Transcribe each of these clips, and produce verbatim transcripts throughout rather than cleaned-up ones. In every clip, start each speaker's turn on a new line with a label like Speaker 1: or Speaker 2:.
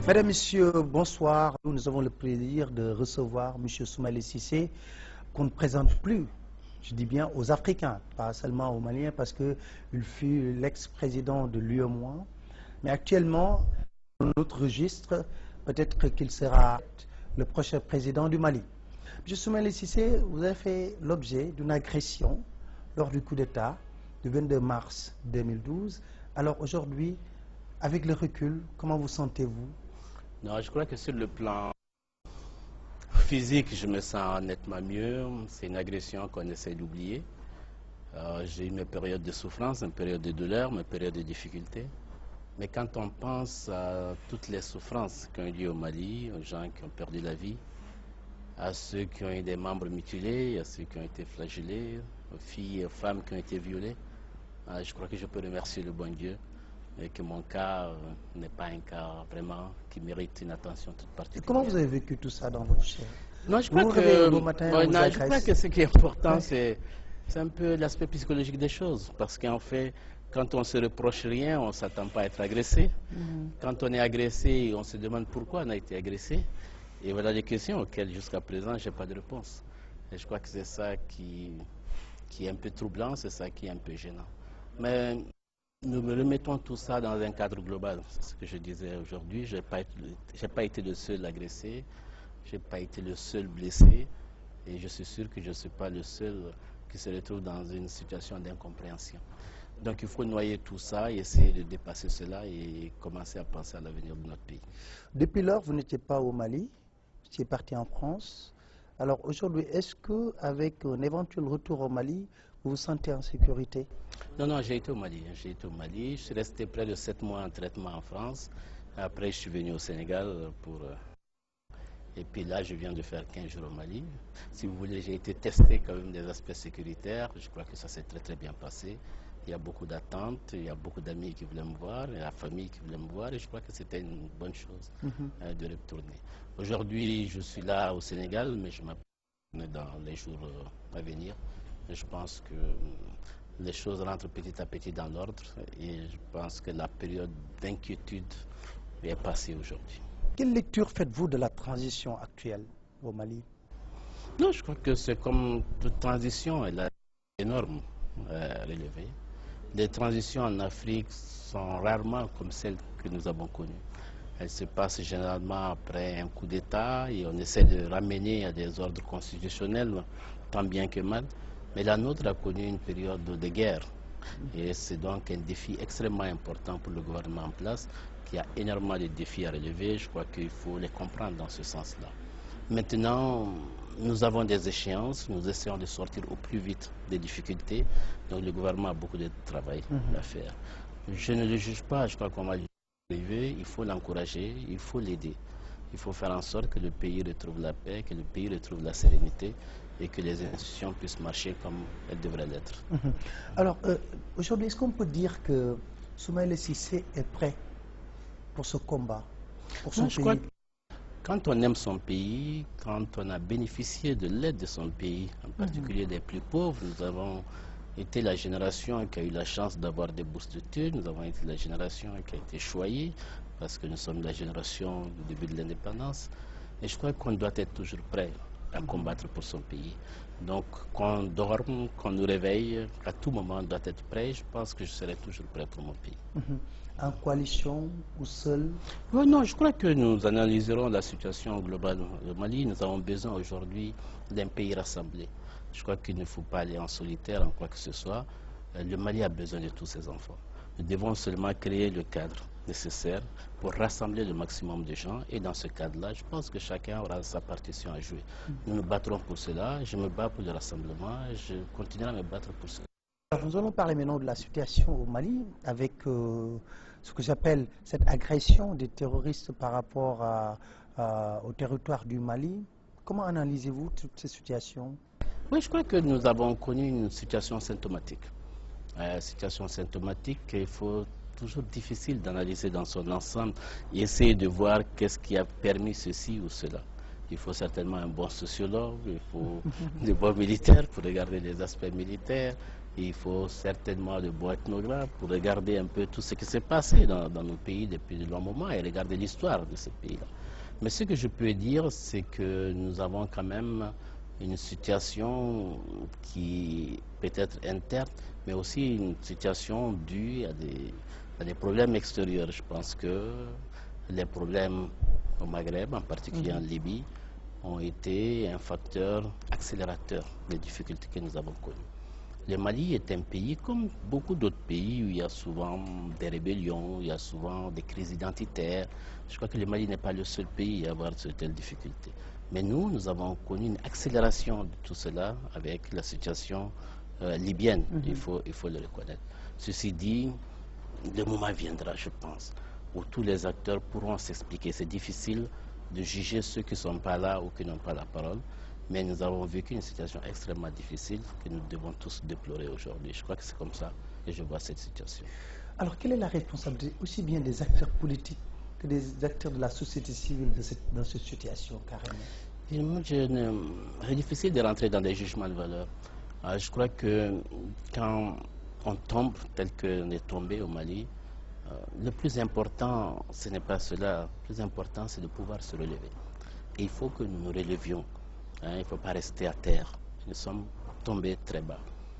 Speaker 1: Mesdames, Messieurs, bonsoir. Nous avons le plaisir de recevoir M. Soumaïla Cissé, qu'on ne présente plus, je dis bien, aux Africains, pas seulement aux Maliens, parce qu'il fut l'ex-président de l'U E M O A. Mais actuellement, dans notre registre, peut-être qu'il sera le prochain président du Mali. M. Soumaïla Cissé, vous avez fait l'objet d'une agression lors du coup d'État du vingt-deux mars deux mille douze. Alors aujourd'hui, avec le recul, comment vous sentez-vous?
Speaker 2: Non, je crois que sur le plan physique, je me sens nettement mieux. C'est une agression qu'on essaie d'oublier. Euh, J'ai eu mes périodes de souffrance, mes périodes de douleur, mes périodes de difficulté. Mais quand on pense à toutes les souffrances qui ont eu lieu au Mali, aux gens qui ont perdu la vie, à ceux qui ont eu des membres mutilés, à ceux qui ont été flagellés, aux filles et aux femmes qui ont été violées, euh, je crois que je peux remercier le bon Dieu et que mon cas euh, n'est pas un cas vraiment qui mérite une attention toute particulière.
Speaker 1: Et comment vous avez vécu tout ça dans votre chair?
Speaker 2: Non, je
Speaker 1: vous
Speaker 2: crois,
Speaker 1: vous
Speaker 2: que,
Speaker 1: beau matin,
Speaker 2: ouais,
Speaker 1: vous
Speaker 2: non, je crois que ce qui est important, ouais. c'est un peu l'aspect psychologique des choses. Parce qu'en fait, quand on se reproche rien, on ne s'attend pas à être agressé. Mm-hmm. Quand on est agressé, on se demande pourquoi on a été agressé. Et voilà des questions auxquelles jusqu'à présent, je n'ai pas de réponse. Et je crois que c'est ça qui, qui est un peu troublant, c'est ça qui est un peu gênant. Mais nous remettons tout ça dans un cadre global. C'est ce que je disais aujourd'hui. Je n'ai pas, pas été le seul agressé, je n'ai pas été le seul blessé, et je suis sûr que je ne suis pas le seul qui se retrouve dans une situation d'incompréhension. Donc il faut noyer tout ça, et essayer de dépasser cela et commencer à penser à l'avenir de notre pays.
Speaker 1: Depuis lors, vous n'étiez pas au Mali, vous étiez parti en France. Alors aujourd'hui, est-ce qu'avec un éventuel retour au Mali, vous vous sentez en sécurité?
Speaker 2: Non, non, j'ai été au Mali. J'ai été au Mali. Je suis resté près de sept mois en traitement en France. Après, je suis venu au Sénégal pour... Et puis là, je viens de faire quinze jours au Mali. Si vous voulez, j'ai été testé quand même des aspects sécuritaires. Je crois que ça s'est très très bien passé. Il y a beaucoup d'attentes, il y a beaucoup d'amis qui voulaient me voir, il y a la famille qui voulait me voir, et je crois que c'était une bonne chose mm-hmm. euh, de retourner. Aujourd'hui, je suis là au Sénégal, mais je m'appelle dans les jours euh, à venir. Et je pense que les choses rentrent petit à petit dans l'ordre, et je pense que la période d'inquiétude est passée aujourd'hui.
Speaker 1: Quelle lecture faites-vous de la transition actuelle au Mali?
Speaker 2: Non, je crois que c'est comme toute transition, elle est énorme à relever. Les transitions en Afrique sont rarement comme celles que nous avons connues. Elles se passent généralement après un coup d'État et on essaie de ramener à des ordres constitutionnels, tant bien que mal. Mais la nôtre a connu une période de guerre. Et c'est donc un défi extrêmement important pour le gouvernement en place, qui a énormément de défis à relever. Je crois qu'il faut les comprendre dans ce sens-là. Maintenant, nous avons des échéances, nous essayons de sortir au plus vite des difficultés. Donc le gouvernement a beaucoup de travail mm-hmm. à faire. Je ne le juge pas, je crois qu'on va arriver, il faut l'encourager, il faut l'aider. Il faut faire en sorte que le pays retrouve la paix, que le pays retrouve la sérénité et que les institutions puissent marcher comme elles devraient l'être.
Speaker 1: Mm-hmm. Alors, euh, aujourd'hui, est-ce qu'on peut dire que Soumaïla Cissé est prêt pour ce combat, pour son
Speaker 2: non,
Speaker 1: pays?
Speaker 2: Je crois que quand on aime son pays, quand on a bénéficié de l'aide de son pays, en particulier mm-hmm. des plus pauvres, nous avons été la génération qui a eu la chance d'avoir des bourses d'études, nous avons été la génération qui a été choyée, parce que nous sommes la génération du début de l'indépendance. Et je crois qu'on doit être toujours prêt à combattre pour son pays. Donc, qu'on dorme, qu'on nous réveille, à tout moment, on doit être prêt. Je pense que je serai toujours prêt pour mon pays.
Speaker 1: Mm-hmm. En coalition ou seul?
Speaker 2: Oui, non, je crois que nous analyserons la situation globale au Mali. Nous avons besoin aujourd'hui d'un pays rassemblé. Je crois qu'il ne faut pas aller en solitaire en quoi que ce soit. Le Mali a besoin de tous ses enfants. Nous devons seulement créer le cadre nécessaire pour rassembler le maximum de gens. Et dans ce cadre-là, je pense que chacun aura sa partition à jouer. Nous nous battrons pour cela. Je me bats pour le rassemblement. Je continuerai à me battre pour cela.
Speaker 1: Alors, nous allons parler maintenant de la situation au Mali avec euh, ce que j'appelle cette agression des terroristes par rapport à, à, au territoire du Mali. Comment analysez-vous toutes ces situations?
Speaker 2: Oui, je crois que nous avons connu une situation symptomatique. Euh, situation symptomatique qu'il faut toujours difficile d'analyser dans son ensemble et essayer de voir qu'est-ce qui a permis ceci ou cela. Il faut certainement un bon sociologue, il faut des bons militaires pour regarder les aspects militaires, il faut certainement de beaux ethnographes pour regarder un peu tout ce qui s'est passé dans, dans nos pays depuis de longs moments et regarder l'histoire de ces pays-là. Mais ce que je peux dire, c'est que nous avons quand même une situation qui peut être interne, mais aussi une situation due à des, à des problèmes extérieurs. Je pense que les problèmes au Maghreb, en particulier en Libye, ont été un facteur accélérateur des difficultés que nous avons connues. Le Mali est un pays, comme beaucoup d'autres pays, où il y a souvent des rébellions, il y a souvent des crises identitaires. Je crois que le Mali n'est pas le seul pays à avoir de telles difficultés. Mais nous, nous avons connu une accélération de tout cela avec la situation euh, libyenne, mm-hmm. il faut, il faut le reconnaître. Ceci dit, le moment viendra, je pense, où tous les acteurs pourront s'expliquer. C'est difficile de juger ceux qui ne sont pas là ou qui n'ont pas la parole. Mais nous avons vécu une situation extrêmement difficile que nous devons tous déplorer aujourd'hui. Je crois que c'est comme ça que je vois cette situation.
Speaker 1: Alors, quelle est la responsabilité aussi bien des acteurs politiques que des acteurs de la société civile de cette, dans cette situation, carrément?
Speaker 2: C'est difficile de rentrer dans des jugements de valeur. Alors, je crois que quand on tombe tel qu'on est tombé au Mali, euh, le plus important, ce n'est pas cela. Le plus important, c'est de pouvoir se relever. Et il faut que nous nous relevions. Hein, il ne faut pas rester à terre. Nous sommes tombés très bas.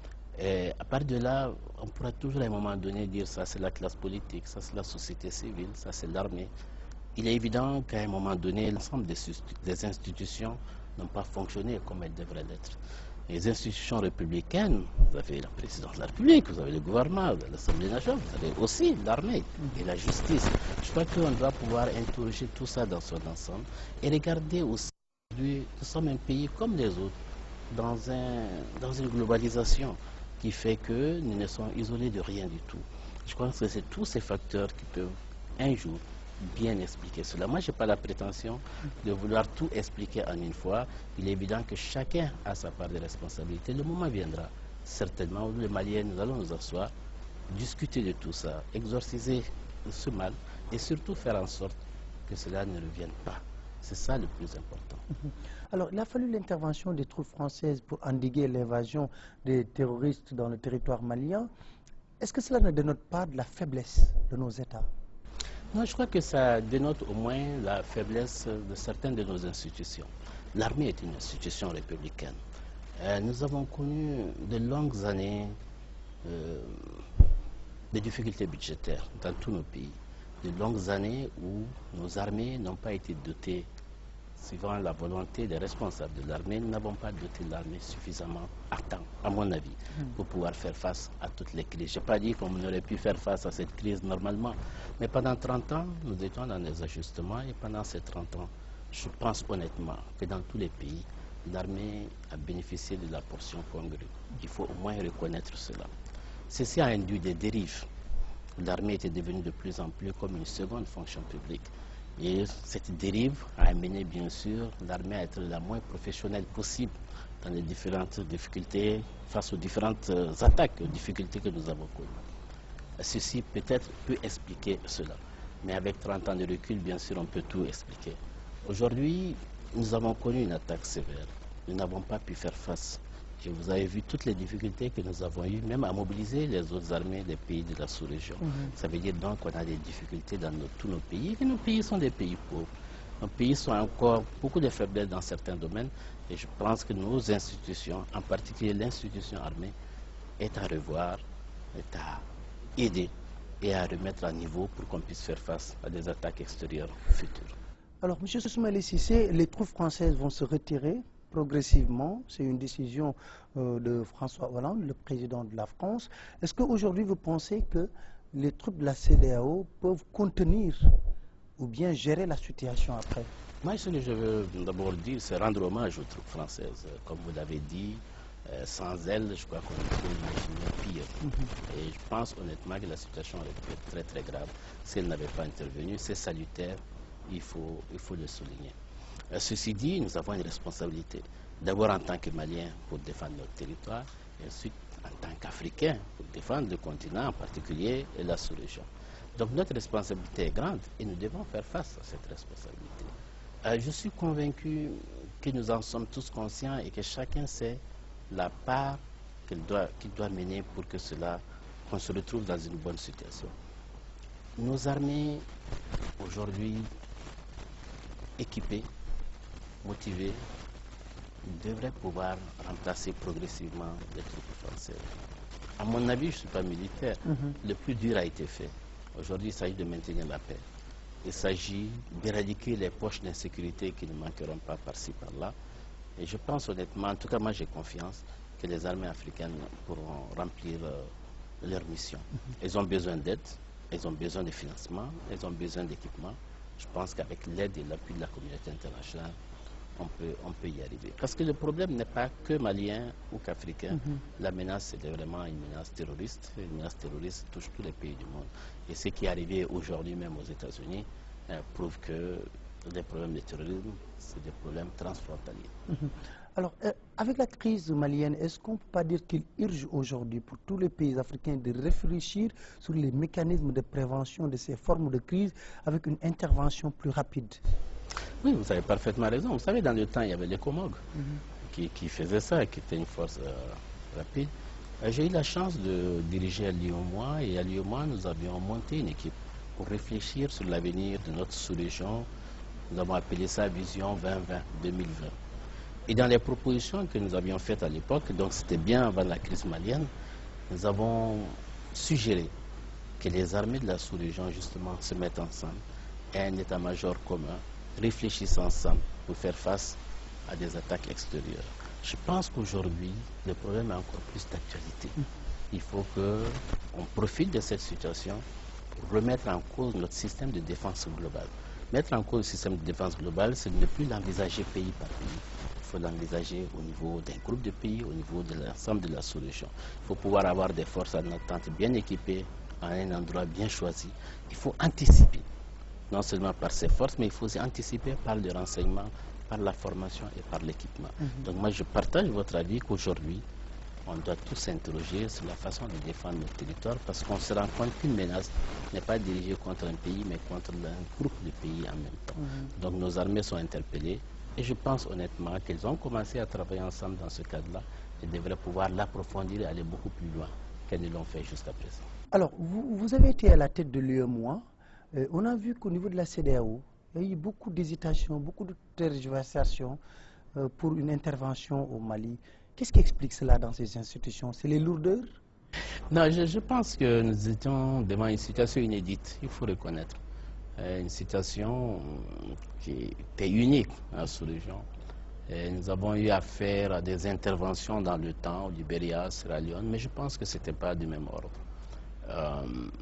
Speaker 2: Et à part de là, on pourra toujours à un moment donné dire ça c'est la classe politique, ça c'est la société civile, ça c'est l'armée. Il est évident qu'à un moment donné, l'ensemble des, des institutions n'ont pas fonctionné comme elles devraient l'être. Les institutions républicaines, vous avez la présidence de la République, vous avez le gouvernement, vous avez l'Assemblée nationale, vous avez aussi l'armée et la justice. Je crois qu'on doit pouvoir interroger tout ça dans son ensemble et regarder aussi. Nous sommes un pays comme les autres, dans, un, dans une globalisation qui fait que nous ne sommes isolés de rien du tout. Je crois que c'est tous ces facteurs qui peuvent un jour bien expliquer cela. Moi, je n'ai pas la prétention de vouloir tout expliquer en une fois. Il est évident que chacun a sa part de responsabilité. Le moment viendra, certainement, où les Maliens, nous allons nous asseoir, discuter de tout ça, exorciser ce mal et surtout faire en sorte que cela ne revienne pas. C'est ça le plus important.
Speaker 1: Alors, il a fallu l'intervention des troupes françaises pour endiguer l'invasion des terroristes dans le territoire malien. Est-ce que cela ne dénote pas de la faiblesse de nos États?
Speaker 2: Non, je crois que ça dénote au moins la faiblesse de certaines de nos institutions. L'armée est une institution républicaine. Euh, nous avons connu de longues années euh, de difficultés budgétaires dans tous nos pays. De longues années où nos armées n'ont pas été dotées, suivant la volonté des responsables de l'armée, nous n'avons pas doté l'armée suffisamment à temps, à mon avis, pour pouvoir faire face à toutes les crises. Je n'ai pas dit qu'on aurait pu faire face à cette crise normalement, mais pendant trente ans, nous étions dans des ajustements et pendant ces trente ans, je pense honnêtement que dans tous les pays, l'armée a bénéficié de la portion congrue. Il faut au moins reconnaître cela. Ceci a induit des dérives. L'armée était devenue de plus en plus comme une seconde fonction publique. Et cette dérive a amené, bien sûr, l'armée à être la moins professionnelle possible dans les différentes difficultés, face aux différentes attaques, aux difficultés que nous avons connues. Ceci peut-être peut expliquer cela. Mais avec trente ans de recul, bien sûr, on peut tout expliquer. Aujourd'hui, nous avons connu une attaque sévère. Nous n'avons pas pu faire face. Et vous avez vu toutes les difficultés que nous avons eues, même à mobiliser les autres armées des pays de la sous-région. Mm-hmm. Ça veut dire donc qu'on a des difficultés dans nos, tous nos pays, et que nos pays sont des pays pauvres. Nos pays sont encore beaucoup de faiblesses dans certains domaines, et je pense que nos institutions, en particulier l'institution armée, est à revoir, est à aider et à remettre à niveau pour qu'on puisse faire face à des attaques extérieures futures.
Speaker 1: Alors, M. Soumaïla Cissé, les troupes françaises vont se retirer progressivement. C'est une décision euh, de François Hollande, le président de la France. Est-ce qu'aujourd'hui, vous pensez que les troupes de la C E D E A O peuvent contenir ou bien gérer la situation après?
Speaker 2: Moi, ce que je veux d'abord dire, c'est rendre hommage aux troupes françaises. Comme vous l'avez dit, euh, sans elles, je crois qu'on peut imaginer pire. Mm-hmm. Et je pense honnêtement que la situation aurait pu être très très grave si elle n'avait pas intervenu. C'est salutaire, il faut, il faut le souligner. Euh, ceci dit, nous avons une responsabilité. D'abord en tant que Maliens pour défendre notre territoire, et ensuite en tant qu'Africains pour défendre le continent en particulier et la sous-région. Donc notre responsabilité est grande et nous devons faire face à cette responsabilité. Euh, je suis convaincu que nous en sommes tous conscients et que chacun sait la part qu'il doit, qu'il doit mener pour que cela, qu'on se retrouve dans une bonne situation. Nos armées, aujourd'hui, équipées, motivées, devraient pouvoir remplacer progressivement les troupes françaises. À mon avis, je ne suis pas militaire. Mm-hmm. Le plus dur a été fait. Aujourd'hui, il s'agit de maintenir la paix. Il s'agit d'éradiquer les poches d'insécurité qui ne manqueront pas par-ci, par-là. Et je pense honnêtement, en tout cas moi j'ai confiance, que les armées africaines pourront remplir euh, leur mission. Mm-hmm. Elles ont besoin d'aide, elles ont besoin de financement, elles ont besoin d'équipement. Je pense qu'avec l'aide et l'appui de la communauté internationale, on peut, on peut y arriver. Parce que le problème n'est pas que malien ou qu'africain. Mm-hmm. La menace, c'est vraiment une menace terroriste. Une menace terroriste touche tous les pays du monde. Et ce qui est arrivé aujourd'hui même aux États-Unis euh, prouve que les problèmes de terrorisme, c'est des problèmes transfrontaliers.
Speaker 1: Mm-hmm. Alors, euh, avec la crise malienne, est-ce qu'on ne peut pas dire qu'il urge aujourd'hui pour tous les pays africains de réfléchir sur les mécanismes de prévention de ces formes de crise avec une intervention plus rapide?
Speaker 2: Oui, vous avez parfaitement raison. Vous savez, dans le temps, il y avait les Comog mm-hmm. qui, qui faisaient ça, qui étaient une force euh, rapide. J'ai eu la chance de diriger à l'IOMOA et à l'IOMOA, nous avions monté une équipe pour réfléchir sur l'avenir de notre sous-région. Nous avons appelé ça Vision vingt vingt, deux mille vingt. Et dans les propositions que nous avions faites à l'époque, donc c'était bien avant la crise malienne, nous avons suggéré que les armées de la sous-région, justement, se mettent ensemble et un état-major commun, réfléchissent ensemble pour faire face à des attaques extérieures. Je pense qu'aujourd'hui, le problème est encore plus d'actualité. Il faut qu'on profite de cette situation pour remettre en cause notre système de défense globale. Mettre en cause le système de défense globale, c'est de ne plus l'envisager pays par pays. Il faut l'envisager au niveau d'un groupe de pays, au niveau de l'ensemble de la sous-région. Il faut pouvoir avoir des forces en attente bien équipées, à un endroit bien choisi. Il faut anticiper, non seulement par ces forces, mais il faut aussi anticiper par le renseignement, par la formation et par l'équipement. Mm-hmm. Donc moi, je partage votre avis qu'aujourd'hui, on doit tous s'interroger sur la façon de défendre notre territoire parce qu'on se rend compte qu'une menace n'est pas dirigée contre un pays, mais contre un groupe de pays en même temps. Mm-hmm. Donc nos armées sont interpellées et je pense honnêtement qu'elles ont commencé à travailler ensemble dans ce cadre-là et devraient pouvoir l'approfondir et aller beaucoup plus loin qu'elles ne l'ont fait jusqu'à présent.
Speaker 1: Alors, vous, vous avez été à la tête de l'UEMOA. Euh, on a vu qu'au niveau de la C E D E A O, il y a eu beaucoup d'hésitations, beaucoup de tergiversations euh, pour une intervention au Mali. Qu'est-ce qui explique cela dans ces institutions? C'est les lourdeurs?
Speaker 2: Non, je, je pense que nous étions devant une situation inédite, il faut reconnaître. Euh, une situation qui était unique à la sous-région. Nous avons eu affaire à des interventions dans le temps, au Libéria, Sierra Leone, mais je pense que ce n'était pas du même ordre. Euh,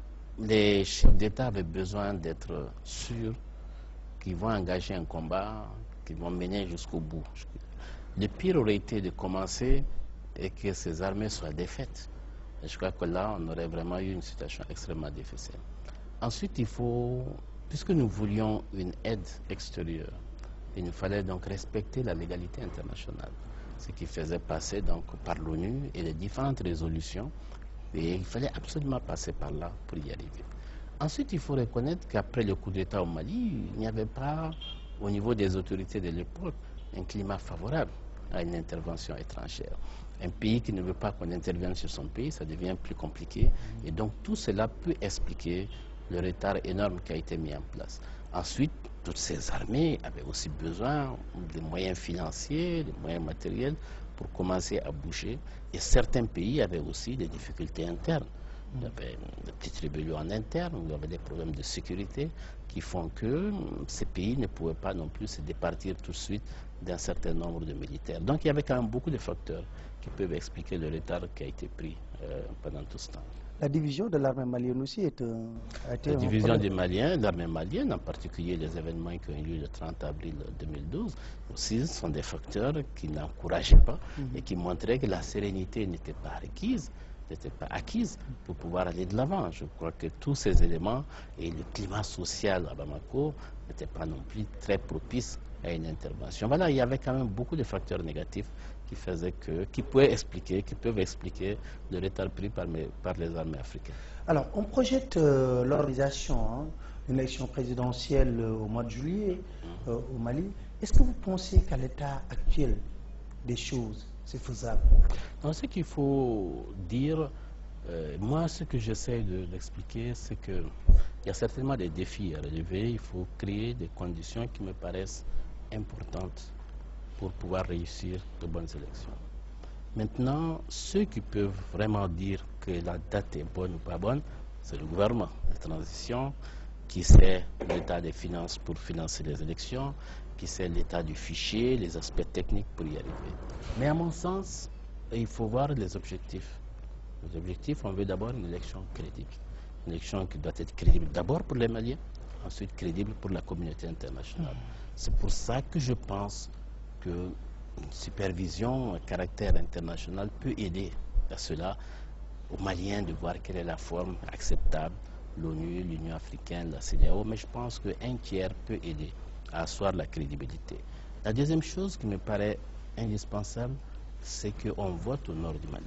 Speaker 2: les chefs d'État avaient besoin d'être sûrs qu'ils vont engager un combat, qu'ils vont mener jusqu'au bout. Le pire aurait été de commencer et que ces armées soient défaites. Et je crois que là, on aurait vraiment eu une situation extrêmement difficile. Ensuite, il faut, puisque nous voulions une aide extérieure, il nous fallait donc respecter la légalité internationale, ce qui faisait passer donc par l'ONU et les différentes résolutions. Et il fallait absolument passer par là pour y arriver. Ensuite, il faut reconnaître qu'après le coup d'État au Mali, il n'y avait pas, au niveau des autorités de l'époque, un climat favorable à une intervention étrangère. Un pays qui ne veut pas qu'on intervienne sur son pays, ça devient plus compliqué. Et donc, tout cela peut expliquer le retard énorme qui a été mis en place. Ensuite, toutes ces armées avaient aussi besoin de moyens financiers, de moyens matériels pour commencer à bouger. Et certains pays avaient aussi des difficultés internes. Il y avait des petites rébellions en interne, il y avait des problèmes de sécurité qui font que ces pays ne pouvaient pas non plus se départir tout de suite d'un certain nombre de militaires. Donc il y avait quand même beaucoup de facteurs qui peuvent expliquer le retard qui a été pris euh, pendant tout ce temps.
Speaker 1: La division de l'armée malienne aussi est un, a été
Speaker 2: La
Speaker 1: un
Speaker 2: division
Speaker 1: problème.
Speaker 2: des Maliens, l'armée malienne, en particulier les événements qui ont eu lieu le trente avril deux mille douze, aussi sont des facteurs qui n'encourageaient pas mm-hmm. et qui montraient que la sérénité n'était pas requise, n'était pas acquise pour pouvoir aller de l'avant. Je crois que tous ces éléments et le climat social à Bamako n'étaient pas non plus très propices à une intervention. Voilà, il y avait quand même beaucoup de facteurs négatifs qui faisaient que, qui pouvaient expliquer, qui peuvent expliquer le retard pris par, mes, par les armées africaines.
Speaker 1: Alors, on projette euh, l'organisation hein, d'une élection présidentielle euh, au mois de juillet euh, au Mali. Est-ce que vous pensez qu'à l'état actuel des choses, c'est faisable?
Speaker 2: Non, ce qu'il faut dire, euh, moi, ce que j'essaie d'expliquer, de, c'est qu'il y a certainement des défis à relever. Il faut créer des conditions qui me paraissent importantes pour pouvoir réussir de bonnes élections. Maintenant, ceux qui peuvent vraiment dire que la date est bonne ou pas bonne, c'est le gouvernement de transition, qui sait l'état des finances pour financer les élections, qui sait l'état du fichier, les aspects techniques pour y arriver. Mais à mon sens, il faut voir les objectifs. Les objectifs, on veut d'abord une élection crédible. Une élection qui doit être crédible d'abord pour les Maliens, ensuite crédible pour la communauté internationale. C'est pour ça que je pense que une supervision à caractère international peut aider à cela, aux Maliens de voir quelle est la forme acceptable, l'ONU, l'Union africaine, la C E D E A O, mais je pense qu'un tiers peut aider à asseoir la crédibilité. La deuxième chose qui me paraît indispensable, c'est qu'on vote au nord du Mali.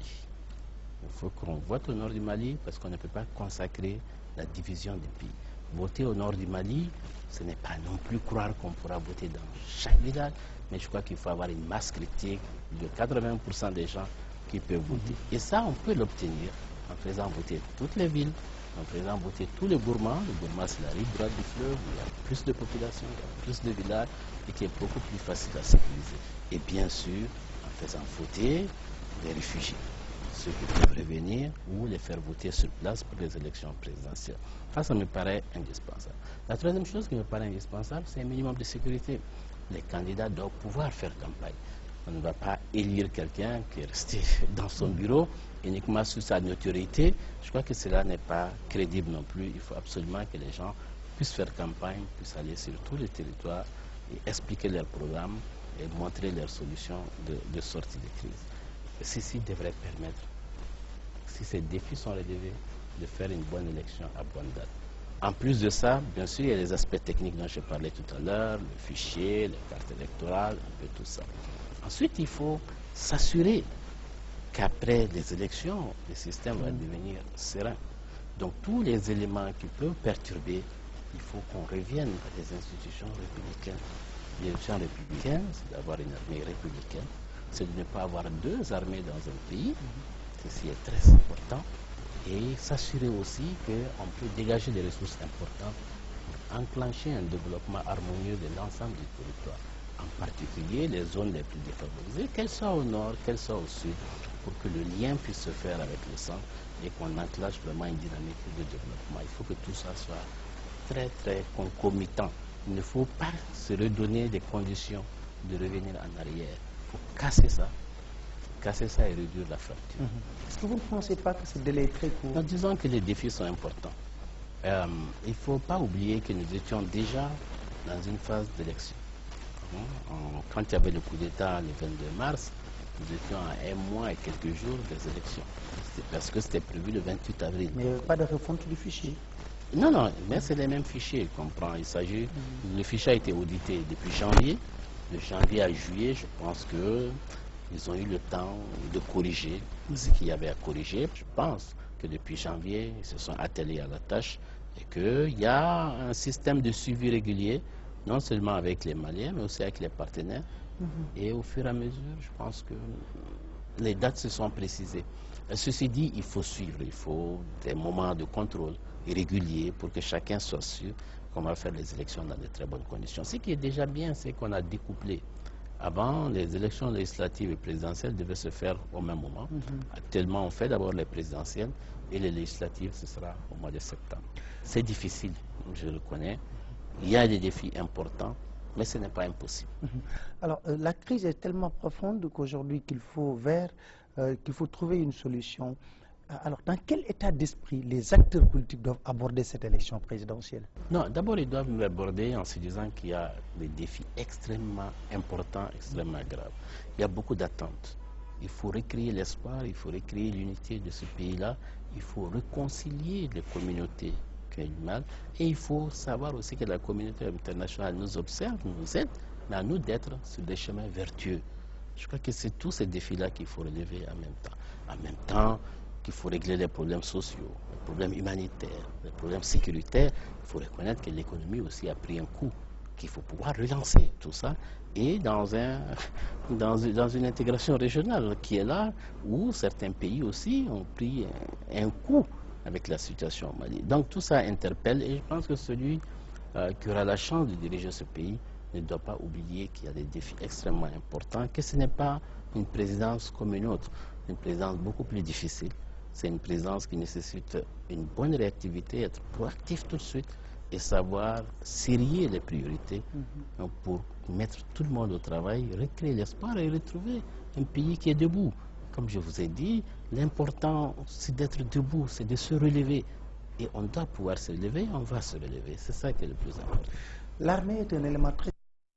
Speaker 2: Il faut qu'on vote au nord du Mali parce qu'on ne peut pas consacrer la division du pays. Voter au nord du Mali, ce n'est pas non plus croire qu'on pourra voter dans chaque village, mais je crois qu'il faut avoir une masse critique de quatre-vingts pour cent des gens qui peuvent voter. Et ça, on peut l'obtenir en faisant voter toutes les villes, en faisant voter tous les gourmands. Le gourmand, c'est la rive droite du fleuve, où il y a plus de population, il y a plus de villages, et qui est beaucoup plus facile à sécuriser. Et bien sûr, en faisant voter les réfugiés, ceux qui peuvent revenir ou les faire voter sur place pour les élections présidentielles. Ça, ça me paraît indispensable. La troisième chose qui me paraît indispensable, c'est un minimum de sécurité. Les candidats doivent pouvoir faire campagne. On ne va pas élire quelqu'un qui est resté dans son bureau uniquement sous sa notoriété. Je crois que cela n'est pas crédible non plus. Il faut absolument que les gens puissent faire campagne, puissent aller sur tous les territoires et expliquer leur programme et montrer leurs solutions de, de sortie de crise. Ceci devrait permettre, si ces défis sont relevés, de faire une bonne élection à bonne date. En plus de ça, bien sûr, il y a les aspects techniques dont je parlais tout à l'heure, le fichier, les cartes électorales, un peu tout ça. Ensuite, il faut s'assurer qu'après les élections, le système va devenir serein. Donc, tous les éléments qui peuvent perturber, il faut qu'on revienne à des institutions républicaines. L'institution républicaine, c'est d'avoir une armée républicaine, c'est de ne pas avoir deux armées dans un pays, ceci est très important, et s'assurer aussi qu'on peut dégager des ressources importantes pour enclencher un développement harmonieux de l'ensemble du territoire, en particulier les zones les plus défavorisées, qu'elles soient au nord, qu'elles soient au sud, pour que le lien puisse se faire avec le centre et qu'on enclenche vraiment une dynamique de développement. Il faut que tout ça soit très très concomitant. Il ne faut pas se redonner des conditions de revenir en arrière. Il faut casser ça, casser ça et réduire la fracture.
Speaker 1: Mm-hmm. Est-ce que vous ne pensez pas que ce délai est très court?
Speaker 2: En disant que les défis sont importants, euh, il ne faut pas oublier que nous étions déjà dans une phase d'élection. Quand il y avait le coup d'État le vingt-deux mars, nous étions à un mois et quelques jours des élections. Parce que c'était prévu le vingt-huit avril.
Speaker 1: Mais pas de refonte du fichier?
Speaker 2: Non, non, mais c'est les mêmes fichiers, comprend. Il s'agit, mm-hmm. Le fichier a été audité depuis janvier. De janvier à juillet, je pense qu'ils ont eu le temps de corriger ce qu'il y avait à corriger. Je pense que depuis janvier, ils se sont attelés à la tâche et qu'il y a un système de suivi régulier, non seulement avec les Maliens, mais aussi avec les partenaires. Mm-hmm. Et au fur et à mesure, je pense que les dates se sont précisées. Ceci dit, il faut suivre, il faut des moments de contrôle réguliers pour que chacun soit sûr qu'on va faire les élections dans de très bonnes conditions. Ce qui est déjà bien, c'est qu'on a découplé. Avant, les élections législatives et présidentielles devaient se faire au même moment. Mm-hmm. Actuellement, on fait d'abord les présidentielles et les législatives, ce sera au mois de septembre. C'est difficile, je le connais. Il y a des défis importants, mais ce n'est pas impossible.
Speaker 1: Mm-hmm. Alors, euh, la crise est tellement profonde qu'aujourd'hui, qu'il faut vers, euh, qu'il faut trouver une solution. Alors, dans quel état d'esprit les acteurs politiques doivent aborder cette élection présidentielle?
Speaker 2: Non, d'abord, ils doivent l'aborder en se disant qu'il y a des défis extrêmement importants, extrêmement graves. Il y a beaucoup d'attentes. Il faut recréer l'espoir, il faut recréer l'unité de ce pays-là, il faut réconcilier les communautés qui ont du mal, et il faut savoir aussi que la communauté internationale nous observe, nous aide, mais à nous d'être sur des chemins vertueux. Je crois que c'est tous ces défis-là qu'il faut relever en même temps. En même temps, il faut régler les problèmes sociaux, les problèmes humanitaires, les problèmes sécuritaires. Il faut reconnaître que l'économie aussi a pris un coup qu'il faut pouvoir relancer tout ça, et dans, un, dans, dans une intégration régionale qui est là, où certains pays aussi ont pris un, un coup avec la situation au Mali. Donc tout ça interpelle, et je pense que celui euh, qui aura la chance de diriger ce pays ne doit pas oublier qu'il y a des défis extrêmement importants, que ce n'est pas une présidence comme une autre, une présidence beaucoup plus difficile. C'est une présidence qui nécessite une bonne réactivité, être proactif tout de suite et savoir serrer les priorités mm-hmm. pour mettre tout le monde au travail, recréer l'espoir et retrouver un pays qui est debout. Comme je vous ai dit, l'important c'est d'être debout, c'est de se relever. Et on doit pouvoir se relever, on va se relever. C'est ça qui est le plus important.
Speaker 1: L'armée est un élément très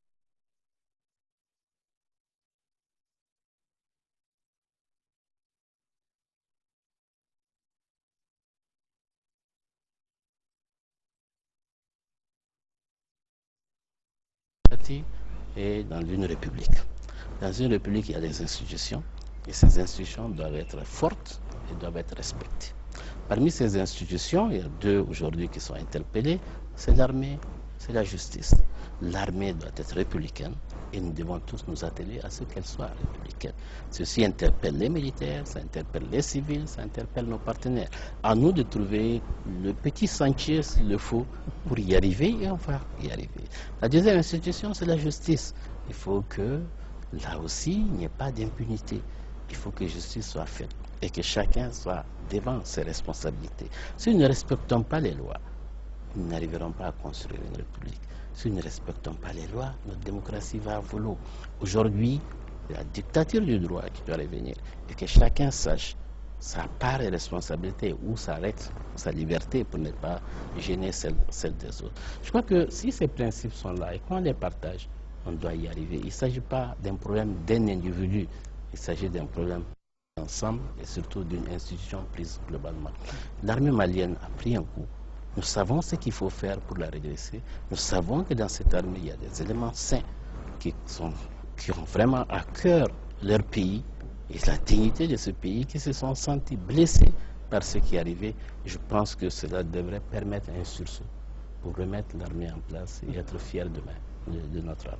Speaker 2: et dans une république. Dans une république, il y a des institutions, et ces institutions doivent être fortes et doivent être respectées. Parmi ces institutions, il y a deux aujourd'hui qui sont interpellées, c'est l'armée, c'est la justice. L'armée doit être républicaine et nous devons tous nous atteler à ce qu'elle soit républicaine. Ceci interpelle les militaires, ça interpelle les civils, ça interpelle nos partenaires. À nous de trouver le petit sentier, s'il le faut, pour y arriver, et on va y arriver. La deuxième institution, c'est la justice. Il faut que, là aussi, il n'y ait pas d'impunité. Il faut que justice soit faite et que chacun soit devant ses responsabilités. Si nous ne respectons pas les lois, nous n'arriverons pas à construire une république. Si nous ne respectons pas les lois, notre démocratie va à volo. Aujourd'hui, la dictature du droit qui doit revenir et que chacun sache sa part et responsabilité, où s'arrête sa liberté pour ne pas gêner celle, celle des autres. Je crois que si ces principes sont là et qu'on les partage, on doit y arriver. Il ne s'agit pas d'un problème d'un individu, il s'agit d'un problème ensemble et surtout d'une institution prise globalement. L'armée malienne a pris un coup. Nous savons ce qu'il faut faire pour la redresser. Nous savons que dans cette armée, il y a des éléments sains qui, sont, qui ont vraiment à cœur leur pays et la dignité de ce pays, qui se sont sentis blessés par ce qui est arrivé. Je pense que cela devrait permettre un sursaut pour remettre l'armée en place et être fiers demain de, de notre armée.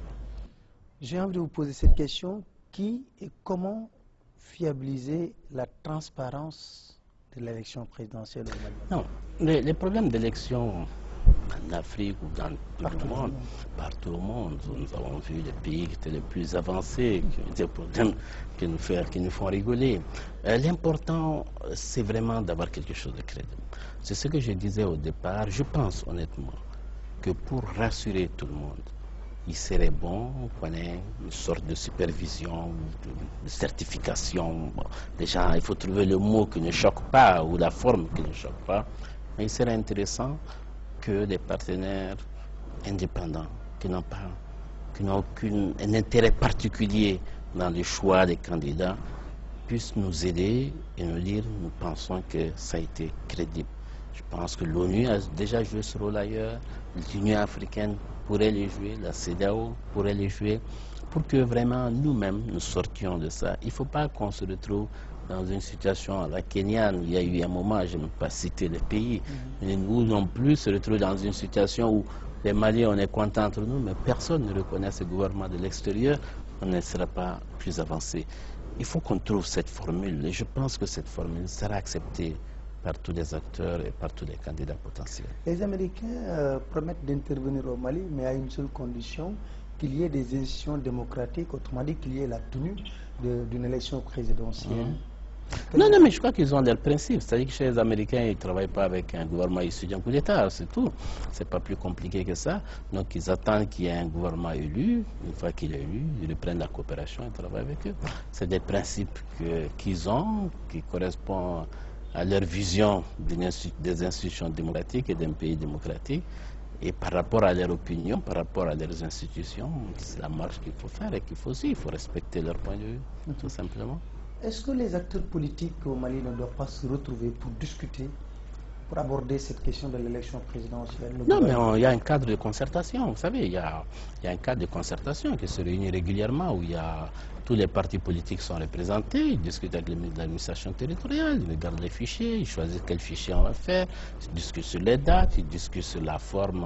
Speaker 1: J'ai envie de vous poser cette question. Qui et comment fiabiliser la transparence de l'élection présidentielle au Mali?
Speaker 2: Non, les, les problèmes d'élection en Afrique ou dans tout partout le monde, partout au monde, nous avons vu les pays qui étaient les plus avancés, qui ont des problèmes qui nous, fait, qui nous font rigoler. Euh, L'important, c'est vraiment d'avoir quelque chose de crédible. C'est ce que je disais au départ. Je pense honnêtement que pour rassurer tout le monde, il serait bon qu'on ait une sorte de supervision, de, de certification. Bon, déjà, il faut trouver le mot qui ne choque pas ou la forme qui ne choque pas. Mais il serait intéressant que des partenaires indépendants, qui n'ont pas, qui n'ont aucun intérêt particulier dans le choix des candidats, puissent nous aider et nous dire, nous pensons que ça a été crédible. Je pense que l'ONU a déjà joué ce rôle ailleurs, l'Union africaine pourrait les jouer, la CEDEAO pourrait les jouer, pour que vraiment nous-mêmes nous sortions de ça. Il ne faut pas qu'on se retrouve dans une situation à la Kenya, il y a eu un moment, je ne vais pas citer le pays, mais nous non plus se retrouver dans une situation où les Maliens, on est contents entre nous, mais personne ne reconnaît ce gouvernement de l'extérieur, on ne sera pas plus avancé. Il faut qu'on trouve cette formule, et je pense que cette formule sera acceptée par tous les acteurs et par tous les candidats potentiels.
Speaker 1: Les Américains euh, promettent d'intervenir au Mali, mais à une seule condition, qu'il y ait des institutions démocratiques, autrement dit qu'il y ait la tenue d'une élection présidentielle. Mmh.
Speaker 2: Non, non, mais je crois qu'ils ont leurs principes. C'est-à-dire que chez les Américains, ils ne travaillent pas avec un gouvernement issu d'un coup d'État, c'est tout. C'est pas plus compliqué que ça. Donc, ils attendent qu'il y ait un gouvernement élu. Une fois qu'il est élu, ils reprennent la coopération et travaillent avec eux. C'est des principes qu'ils qu ont, qui correspondent à leur vision des institutions démocratiques et d'un pays démocratique. Et par rapport à leur opinion, par rapport à leurs institutions, c'est la marche qu'il faut faire et qu'il faut aussi, il faut respecter leur point de vue, mm-hmm. tout simplement.
Speaker 1: Est-ce que les acteurs politiques au Mali ne doivent pas se retrouver pour discuter, pour aborder cette question de l'élection présidentielle?
Speaker 2: Non, mais il y a un cadre de concertation, vous savez, il y a, y a un cadre de concertation qui se réunit régulièrement où il y a tous les partis politiques sont représentés, ils discutent avec l'administration territoriale, ils regardent les fichiers, ils choisissent quel fichier on va faire, ils discutent sur les dates, ils discutent sur la forme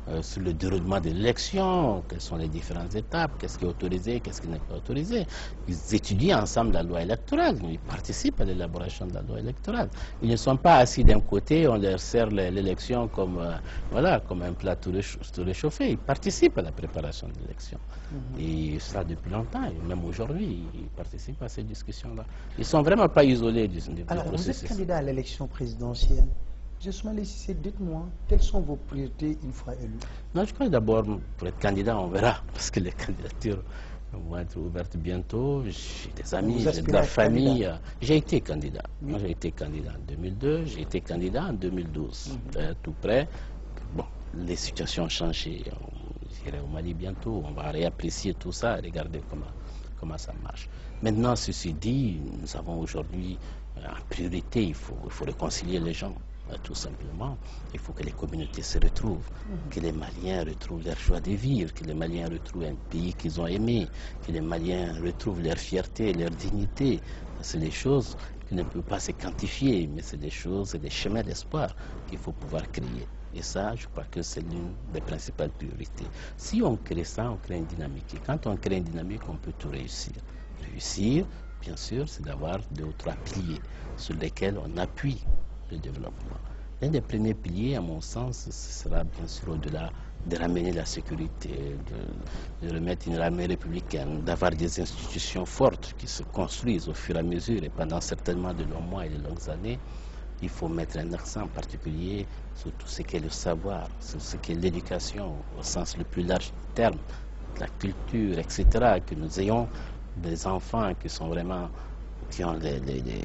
Speaker 2: euh, sur le déroulement de l'élection, quelles sont les différentes étapes, qu'est-ce qui est autorisé, qu'est-ce qui n'est pas autorisé. Ils étudient ensemble la loi électorale, ils participent à l'élaboration de la loi électorale. Ils ne sont pas assis d'un côté, on leur sert l'élection comme, euh, voilà, comme un plat tout réchauffé. Ils participent à la préparation de l'élection. Mm-hmm. Et ça depuis longtemps, et même aujourd'hui, ils participent à ces discussions-là. Ils ne sont vraiment pas isolés du, du
Speaker 1: Alors,
Speaker 2: processus.
Speaker 1: Vous êtes candidat à l'élection présidentielle. M. Soumaïla Cissé, dites-moi, quelles sont vos priorités une fois élu?
Speaker 2: Non, je crois que d'abord, pour être candidat, on verra, parce que les candidatures vont être ouvertes bientôt. J'ai des amis, j'ai de la famille. J'ai été candidat. Oui. Moi, j'ai été candidat en deux mille deux, j'ai été candidat en deux mille douze, mm-hmm. tout près. Bon, les situations ont changé. J'irai au Mali bientôt, on va réapprécier tout ça et regarder comment, comment ça marche. Maintenant, ceci dit, nous avons aujourd'hui, en priorité, il faut, il faut réconcilier les gens. Tout simplement, il faut que les communautés se retrouvent, mmh. que les Maliens retrouvent leur joie de vivre, que les Maliens retrouvent un pays qu'ils ont aimé, que les Maliens retrouvent leur fierté, leur dignité. C'est des choses qui ne peuvent pas se quantifier, mais c'est des choses, c'est des chemins d'espoir qu'il faut pouvoir créer. Et ça, je crois que c'est l'une des principales priorités. Si on crée ça, on crée une dynamique. Et quand on crée une dynamique, on peut tout réussir. Réussir, bien sûr, c'est d'avoir deux ou trois piliers sur lesquels on appuie le développement. L'un des premiers piliers, à mon sens, ce sera bien sûr au-delà de ramener la sécurité, de, de remettre une armée républicaine, d'avoir des institutions fortes qui se construisent au fur et à mesure et pendant certainement de longs mois et de longues années. Il faut mettre un accent particulier sur tout ce qu'est le savoir, sur ce qu'est l'éducation au sens le plus large du terme, la culture, et cetera. Que nous ayons des enfants qui sont vraiment, qui ont les, les, les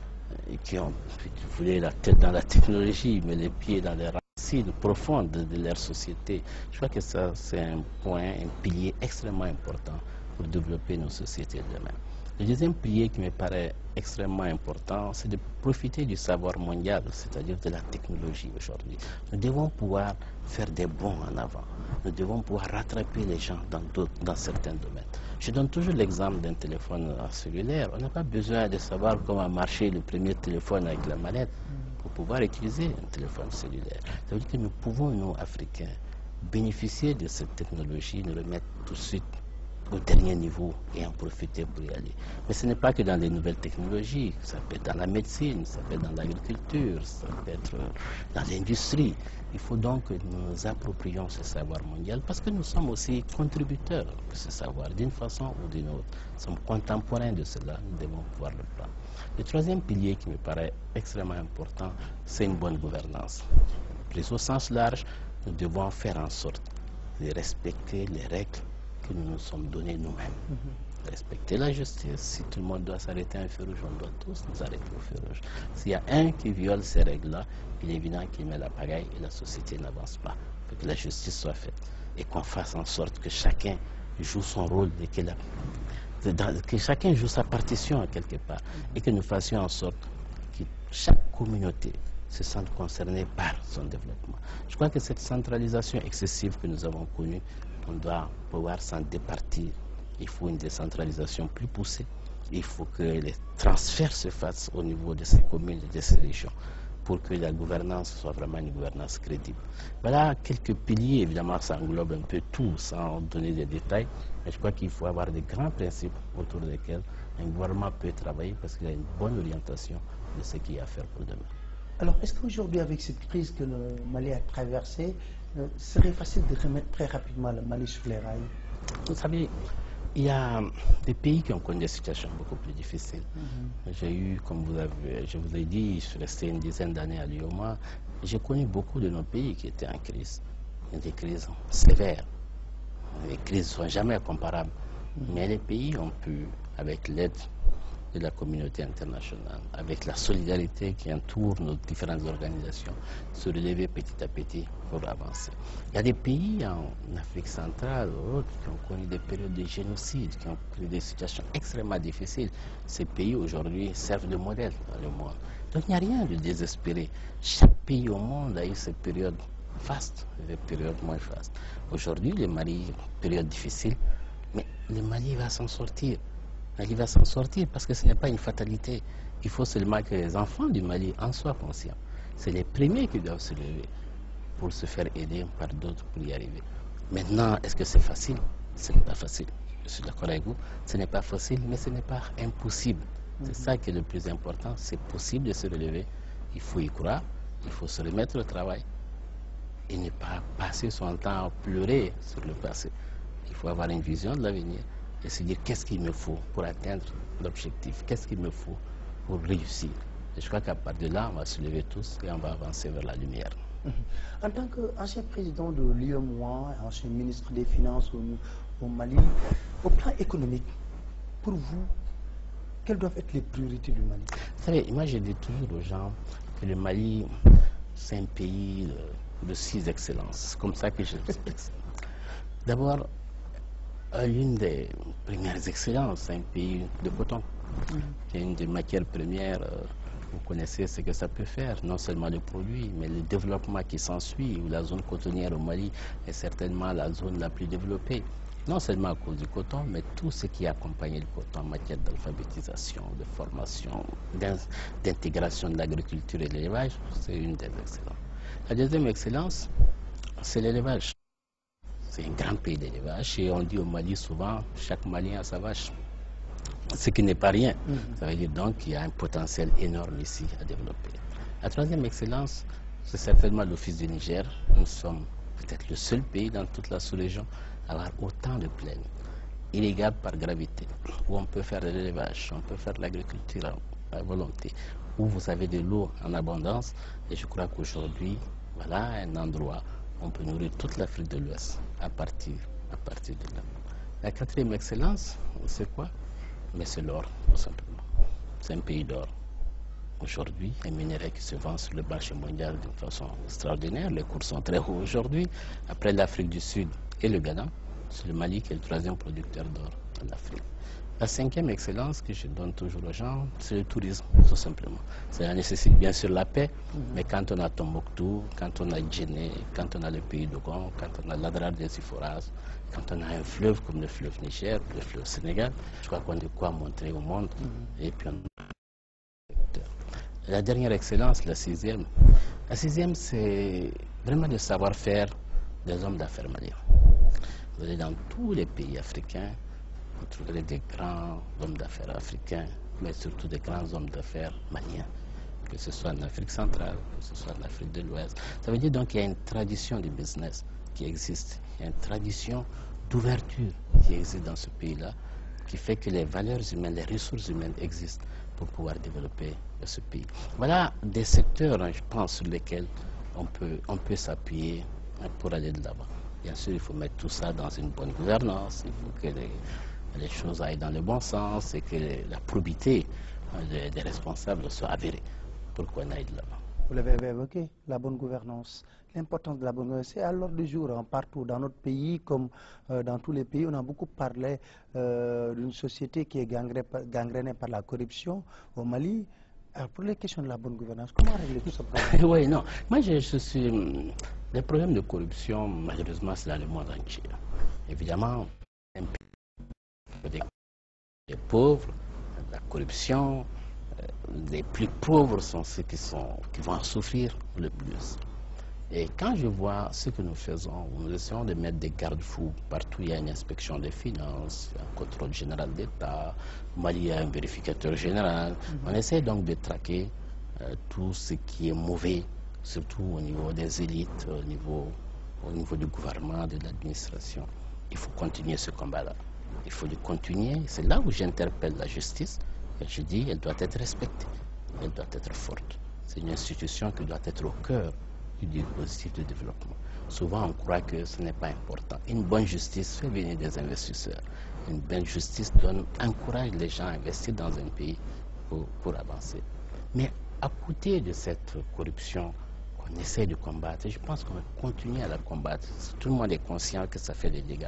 Speaker 2: qui ont, si vous voulez, la tête dans la technologie, mais les pieds dans les racines profondes de, de leur société. Je crois que ça, c'est un point, un pilier extrêmement important pour développer nos sociétés de demain. Le deuxième pilier qui me paraît extrêmement important, c'est de profiter du savoir mondial, c'est-à-dire de la technologie aujourd'hui. Nous devons pouvoir faire des bonds en avant. Nous devons pouvoir rattraper les gens dans, dans certains domaines. Je donne toujours l'exemple d'un téléphone cellulaire. On n'a pas besoin de savoir comment marcher le premier téléphone avec la manette pour pouvoir utiliser un téléphone cellulaire. Ça veut dire que nous pouvons, nous, Africains, bénéficier de cette technologie, nous remettre tout de suite au dernier niveau et en profiter pour y aller. Mais ce n'est pas que dans les nouvelles technologies, ça peut être dans la médecine, ça peut être dans l'agriculture, ça peut être dans l'industrie. Il faut donc que nous nous approprions ce savoir mondial parce que nous sommes aussi contributeurs de ce savoir d'une façon ou d'une autre. Nous sommes contemporains de cela, nous devons pouvoir le prendre. Le troisième pilier qui me paraît extrêmement important, c'est une bonne gouvernance. Pris au sens large, nous devons faire en sorte de respecter les règles que nous nous sommes donnés nous-mêmes. Mm-hmm. Respecter la justice. Si tout le monde doit s'arrêter à un feu rouge, on doit tous nous arrêter au feu rouge. S'il y a un qui viole ces règles-là, il est évident qu'il met la pagaille et la société n'avance pas. Il faut que la justice soit faite et qu'on fasse en sorte que chacun joue son rôle et que, la, que chacun joue sa partition quelque part et que nous fassions en sorte que chaque communauté se sente concernée par son développement. Je crois que cette centralisation excessive que nous avons connue, on doit pouvoir s'en départir. Il faut une décentralisation plus poussée. Il faut que les transferts se fassent au niveau de ces communes et de ces régions pour que la gouvernance soit vraiment une gouvernance crédible. Voilà quelques piliers. Évidemment, ça englobe un peu tout sans donner des détails. Mais je crois qu'il faut avoir des grands principes autour desquels un gouvernement peut travailler parce qu'il a une bonne orientation de ce qu'il y a à faire pour demain.
Speaker 1: Alors, est-ce qu'aujourd'hui, avec cette crise que le Mali a traversée, euh, serait facile de remettre très rapidement le Mali sur les rails?
Speaker 2: Vous savez, il y a des pays qui ont connu des situations beaucoup plus difficiles. Mm-hmm. J'ai eu, comme vous avez, je vous ai dit, je suis resté une dizaine d'années à Lioma. J'ai connu beaucoup de nos pays qui étaient en crise. Des crises sévères. Les crises ne sont jamais comparables. Mm-hmm. Mais les pays ont pu, avec l'aide de la communauté internationale, avec la solidarité qui entoure nos différentes organisations, se relever petit à petit pour avancer. Il y a des pays en Afrique centrale ou autres qui ont connu des périodes de génocide, qui ont connu des situations extrêmement difficiles. Ces pays aujourd'hui servent de modèle dans le monde. Donc il n'y a rien de désespéré. Chaque pays au monde a eu ces périodes fastes et des périodes moins fastes. Aujourd'hui, le Mali, période difficile, mais le Mali va s'en sortir. Il va s'en sortir parce que ce n'est pas une fatalité. Il faut seulement que les enfants du Mali en soient conscients. C'est les premiers qui doivent se lever. pour se faire aider par d'autres pour y arriver. Maintenant, est-ce que c'est facile? Ce n'est pas facile. Je suis d'accord avec vous. Ce n'est pas facile, mais ce n'est pas impossible. C'est mm-hmm. ça qui est le plus important. C'est possible de se relever. Il faut y croire. Il faut se remettre au travail. Et ne pas passer son temps à pleurer sur le passé. Il faut avoir une vision de l'avenir et se dire qu'est-ce qu'il me faut pour atteindre l'objectif, qu'est-ce qu'il me faut pour réussir. Et je crois qu'à partir de là, on va se lever tous et on va avancer vers la lumière.
Speaker 1: En tant qu'ancien président de l'U E M O A, ancien ministre des Finances au, au Mali, au plan économique, pour vous, quelles doivent être les priorités du Mali?
Speaker 2: Vous savez, moi je dis toujours aux gens que le Mali, c'est un pays de, de six excellences. C'est comme ça que je l'explique. D'abord, l'une des premières excellences, c'est un pays de coton. Mm-hmm. C'est une des matières premières. Euh, vous connaissez ce que ça peut faire, non seulement le produit, mais le développement qui s'ensuit, où la zone cotonnière au Mali est certainement la zone la plus développée. Non seulement à cause du coton, mais tout ce qui accompagne le coton en matière d'alphabétisation, de formation, d'intégration de l'agriculture et de l'élevage, c'est une des excellences. La deuxième excellence, c'est l'élevage. C'est un grand pays d'élevage et on dit au Mali souvent, chaque Malien a sa vache. Ce qui n'est pas rien. Mm-hmm. Ça veut dire donc qu'il y a un potentiel énorme ici à développer. La troisième excellence, c'est certainement l'Office du Niger. Nous sommes peut-être le seul pays dans toute la sous-région à avoir autant de plaines, irrigables par gravité, où on peut faire de l'élevage, on peut faire de l'agriculture à volonté, où vous avez de l'eau en abondance. Et je crois qu'aujourd'hui, voilà un endroit où on peut nourrir toute l'Afrique de l'Ouest à partir, à partir de là. La quatrième excellence, c'est quoi? Mais c'est l'or, tout simplement. C'est un pays d'or. Aujourd'hui, un minerai qui se vend sur le marché mondial d'une façon extraordinaire. Les cours sont très hauts aujourd'hui. Après l'Afrique du Sud et le Ghana, c'est le Mali qui est le troisième producteur d'or en Afrique. La cinquième excellence que je donne toujours aux gens, c'est le tourisme, tout simplement. Ça nécessite bien sûr la paix, mmh. mais quand on a Tombouctou, quand on a Djenné, quand on a le pays d'Ogon, quand on a l'Adrar des Siforas, quand on a un fleuve comme le fleuve Niger, le fleuve Sénégal, je crois qu'on a de quoi montrer au monde. Mmh. Et puis on... La dernière excellence, la sixième. La sixième, c'est vraiment le savoir-faire des hommes d'affaires maliens. Vous allez dans tous les pays africains, vous trouverez des grands hommes d'affaires africains, mais surtout des grands hommes d'affaires maliens, que ce soit en Afrique centrale, que ce soit en Afrique de l'Ouest. Ça veut dire donc qu'il y a une tradition du business qui existe, il y a une tradition d'ouverture qui existe dans ce pays-là, qui fait que les valeurs humaines, les ressources humaines existent pour pouvoir développer ce pays. Voilà des secteurs, je pense, sur lesquels on peut, on peut s'appuyer pour aller de l'avant. Bien sûr, il faut mettre tout ça dans une bonne gouvernance, il faut que les, les choses aillent dans le bon sens et que la probité des, des responsables soit avérée pour qu'on aille de l'avant.
Speaker 1: Vous l'avez évoqué, la bonne gouvernance. L'importance de la bonne gouvernance, c'est à l'ordre du jour, hein, partout dans notre pays, comme euh, dans tous les pays. On a beaucoup parlé euh, d'une société qui est gangrénée par, gangrénée par la corruption au Mali. Alors, pour les questions de la bonne gouvernance, comment régler tout ça?
Speaker 2: Oui, non. Moi, je, je suis... Les problèmes de corruption, malheureusement, c'est dans le monde entier. Évidemment, un pays des, des pauvres, la corruption, euh, les plus pauvres sont ceux qui, sont, qui vont en souffrir le plus. Et quand je vois ce que nous faisons, nous essayons de mettre des garde-fous partout. Il y a une inspection des finances, un contrôle général d'État, au Mali, il y a un vérificateur général. Mm-hmm. On essaie donc de traquer euh, tout ce qui est mauvais, surtout au niveau des élites, au niveau, au niveau du gouvernement, de l'administration. Il faut continuer ce combat-là. Il faut le continuer. C'est là où j'interpelle la justice. Et je dis, elle doit être respectée. Elle doit être forte. C'est une institution qui doit être au cœur du dispositif de développement. Souvent, on croit que ce n'est pas important. Une bonne justice fait venir des investisseurs. Une bonne justice donne, encourage les gens à investir dans un pays pour, pour avancer. Mais à côté de cette corruption qu'on essaie de combattre, je pense qu'on va continuer à la combattre. Tout le monde est conscient que ça fait des dégâts.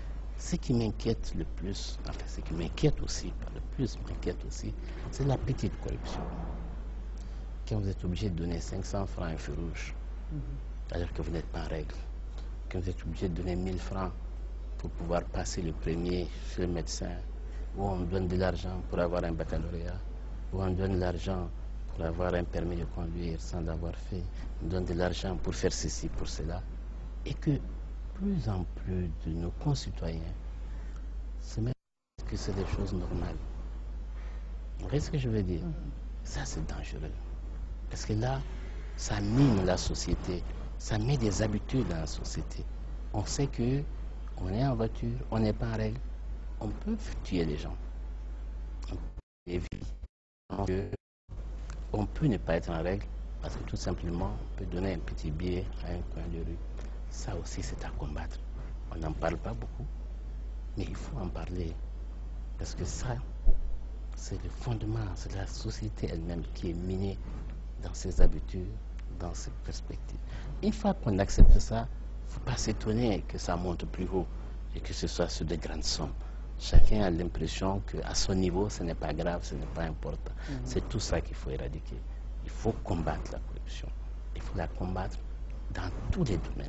Speaker 2: Ce qui m'inquiète le plus, enfin ce qui m'inquiète aussi, pas le plus m'inquiète aussi, c'est la petite corruption. Quand vous êtes obligé de donner cinq cents francs à un feu rouge, mm-hmm. alors que vous n'êtes pas en règle, quand vous êtes obligé de donner mille francs pour pouvoir passer le premier chez le médecin, où on donne de l'argent pour avoir un baccalauréat, où on donne de l'argent pour avoir un permis de conduire sans l'avoir fait, nous donne de l'argent pour faire ceci, pour cela, et que plus en plus de nos concitoyens se mettent que c'est des choses normales. Vous voyez ce que je veux dire? Ça, c'est dangereux. Parce que là, ça mine la société, ça met des habitudes dans la société. On sait que on est en voiture, on n'est pas en règle, on peut tuer les gens. On peut éviter. On peut ne pas être en règle parce que tout simplement, on peut donner un petit billet à un coin de rue. Ça aussi, c'est à combattre. On n'en parle pas beaucoup, mais il faut en parler. Parce que ça, c'est le fondement, c'est la société elle-même qui est minée dans ses habitudes, dans ses perspectives. Une fois qu'on accepte ça, il ne faut pas s'étonner que ça monte plus haut et que ce soit sur de grandes sommes. Chacun a l'impression qu'à son niveau, ce n'est pas grave, ce n'est pas important. Mm-hmm. C'est tout ça qu'il faut éradiquer. Il faut combattre la corruption. Il faut la combattre dans tous les domaines